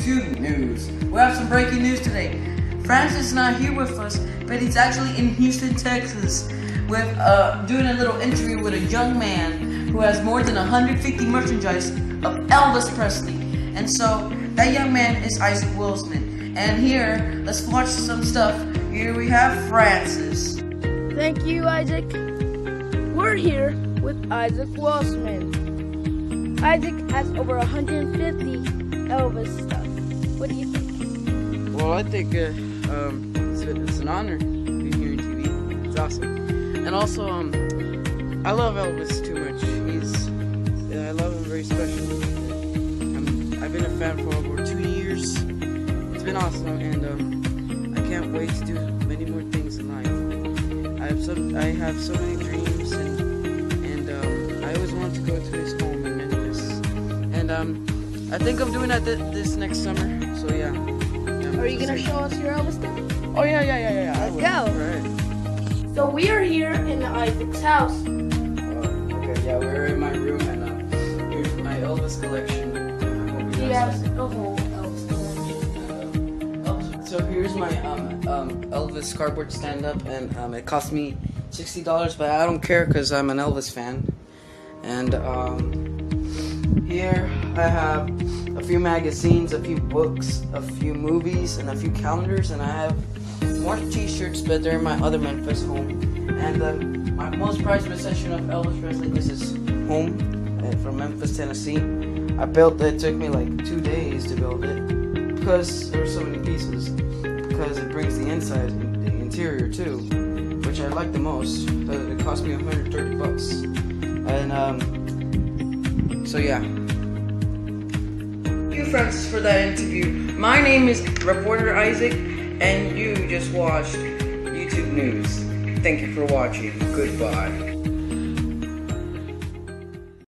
YouTube news. We have some breaking news today. Francis is not here with us, but he's actually in Houston, Texas, with doing a little interview with a young man who has more than 150 merchandise of Elvis Presley. And so that young man is Isaac Wilsman. And here, let's watch some stuff. Here we have Francis. Thank you, Isaac. We're here with Isaac Wilsman. Isaac has over 150 Elvis stuff. What do you think? Well, I think it's an honor being here on TV. It's awesome. And also, I love Elvis too much. I love him very special. I've been a fan for over 2 years. It's been awesome, and I can't wait to do many more things in life. I have so many dreams, and I always want to go to his home in Memphis. And I think I'm doing that this next summer. So yeah. Are you gonna show us your Elvis stuff? Oh yeah. Let's go. Right. So we are here in Isaac's house. Okay, yeah, we're in my room, and here's my Elvis collection. Do you have a whole Elvis collection? So here's my Elvis cardboard stand-up, and it cost me $60, but I don't care because I'm an Elvis fan. And here I have a few magazines, a few books, a few movies, and a few calendars, and I have more t-shirts, but they're in my other Memphis home. And my most prized possession of Elvis Presley is his home from Memphis, Tennessee. I built it. It took me like 2 days to build it because there were so many pieces. Because it brings the inside, the interior too, which I like the most. But it cost me $130. And so yeah. Thank you, Francis, for that interview. My name is Reporter Isaac, and you just watched YouTube News. Thank you for watching. Goodbye.